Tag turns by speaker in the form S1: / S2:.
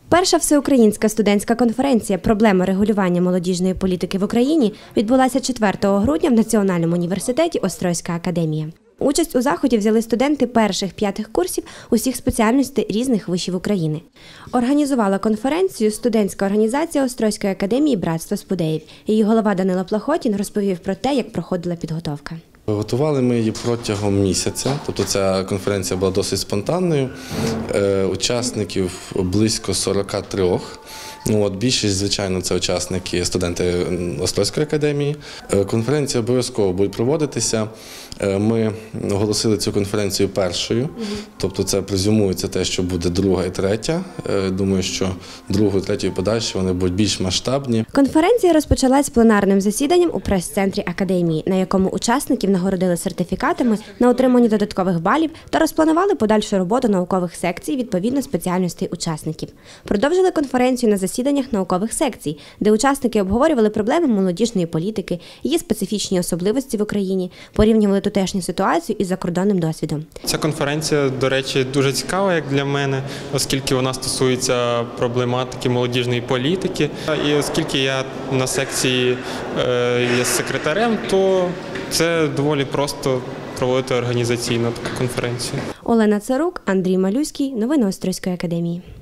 S1: Перша всеукраїнська студентська конференція «Проблема регулювання молодіжної політики в Україні» відбулася 4 грудня в Національному університеті Острозька академія. Участь у заході взяли студенти перших-5 курсів усіх спеціальностей різних вишів України. Організувала конференцію студентська організація Острозької академії «Братство спудеїв». Її голова Данило Плахотін розповів про те, як проходила підготовка.
S2: Готували ми її протягом місяця, тобто ця конференція була досить спонтанною. Учасників близько 43. Більшість, звичайно, це учасники, студенти Острозької академії. Конференція обов'язково буде проводитися. Ми оголосили цю конференцію першою, тобто це презюмується те, що буде друга і третя. Думаю, що другу і третю і подальші вони будуть більш масштабні.
S1: Конференція розпочалась пленарним засіданням у прес-центрі академії, на якому учасників нагородили сертифікатами на отримання додаткових балів та розпланували подальшу роботу наукових секцій відповідно спеціальностей учасників. Продовжили конференцію на засіданнях наукових секцій, де учасники обговорювали проблеми молодіжної політики, її специфічні особливості в Україні, порівнювали тутешню ситуацію із закордонним досвідом.
S3: Ця конференція, до речі, дуже цікава, як для мене, оскільки вона стосується проблематики молодіжної політики. І оскільки я на секції є секретарем, то це доволі просто проводити організаційну таку конференцію.
S1: Олена Царук, Андрій Малюський. Новини Острозької академії.